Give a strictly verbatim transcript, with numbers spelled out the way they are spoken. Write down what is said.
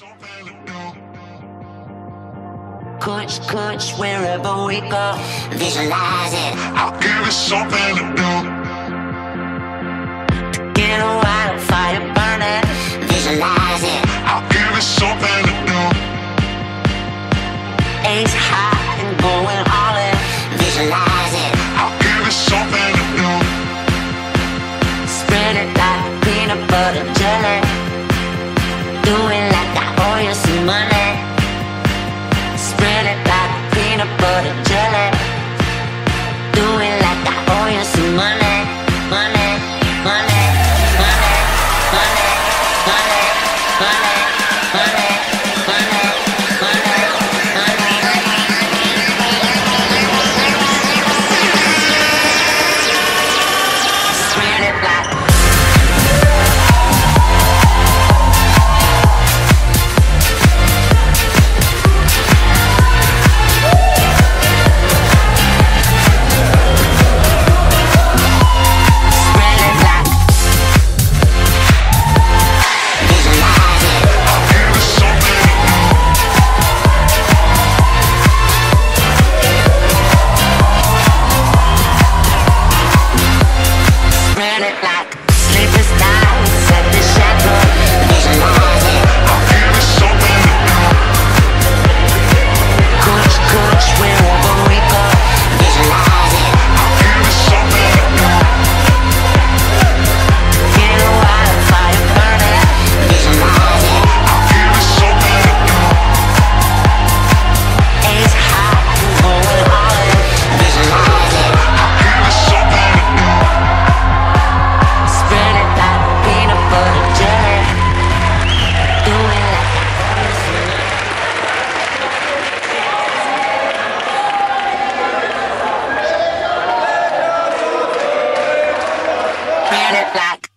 Coach, coach, wherever we go, visualize it. I'll give it something to do. Get a wildfire burning, visualize it. I'll give it something to do. Ace high and going all in, visualize it. I'll give it something to do. Spread it like peanut butter jelly. Do it like I owe you some money. Spread it like peanut butter jelly. Do it like I owe you some money. Money, money, money, money, money, money, money, money, money, money. Spread it like Planet Black.